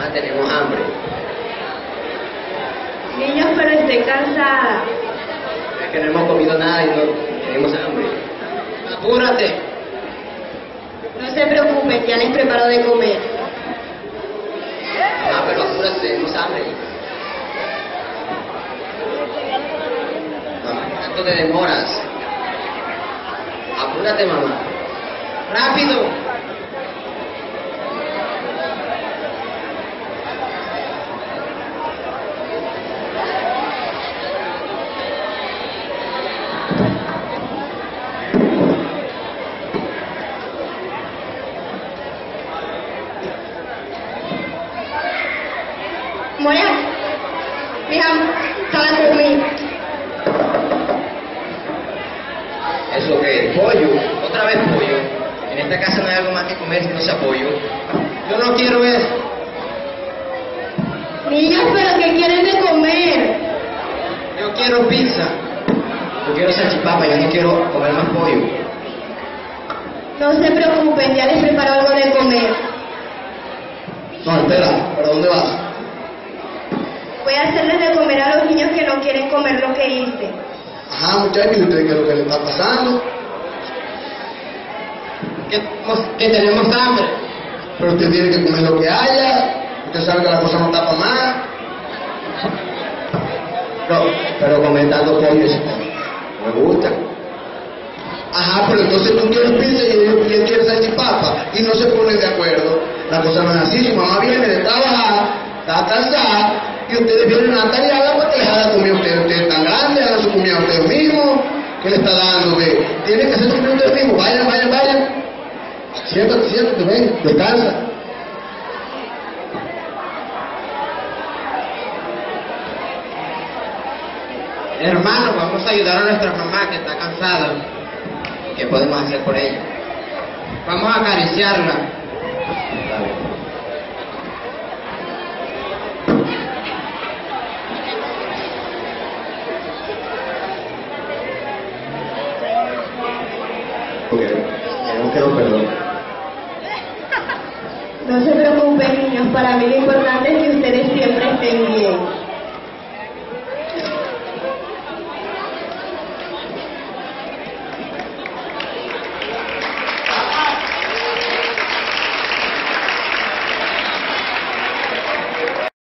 Mamá, tenemos hambre. Niños, pero estoy cansada. Es que no hemos comido nada y no tenemos hambre. ¡Apúrate! No se preocupen, ya les preparo de comer. Mamá, pero apúrate, tenemos hambre. Mamá, ¿cuánto te demoras? Apúrate, mamá. ¡Rápido! Moya, mira, está la comida. ¿Eso qué es? ¿Pollo? ¿Otra vez pollo? En esta casa no hay algo más que comer si no sea pollo. Yo no quiero eso. Niños, pero ¿qué quieren de comer? Yo quiero pizza. Yo quiero salchipapa, yo no quiero comer más pollo. No se preocupen, ya les preparo algo de comer. No, espera, ¿para dónde vas? Voy a hacerles de comer a los niños que no quieren comer lo que hice. Ajá, muchachos, ¿y ustedes qué es lo que le está pasando? Que tenemos hambre. Pero usted tiene que comer lo que haya. Usted sabe que la cosa no está para más. Pero comentando pollo eso me gusta. Ajá, pero entonces tú quieres pizza y él quiere salchipapa y no se ponen de acuerdo. La cosa no es así. Su mamá viene de trabajar, está cansada y ustedes vienen a tareada porque les haga comida a ustedes. Ustedes están grandes, hagan su comida a ustedes mismos. ¿Qué le está dando, ve? Tienen que hacer su comida ustedes mismos. Vayan, vayan, vayan. Siéntate, siéntate, ven, descansa. Hermano, vamos a ayudar a nuestra mamá que está cansada. ¿Qué podemos hacer por ella? Vamos a acariciarla. No quiero perdón. No se preocupen, niños, para mí lo importante